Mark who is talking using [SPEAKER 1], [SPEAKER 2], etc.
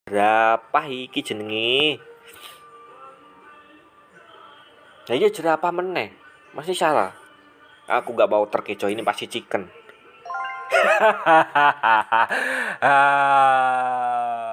[SPEAKER 1] Jerapah iki jenenge. Lah iya jerapah meneh. Masih salah. Aku gak mau terkecoh, ini pasti chicken.